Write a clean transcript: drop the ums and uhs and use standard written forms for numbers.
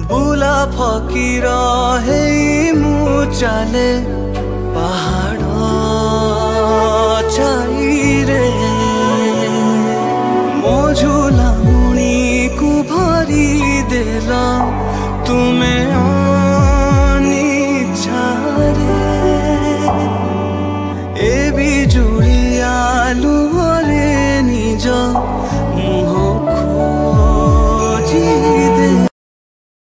बुला फकीर हे मु चले पहाड़ छाईरे मो झूला मुणी को भरी देला तुमे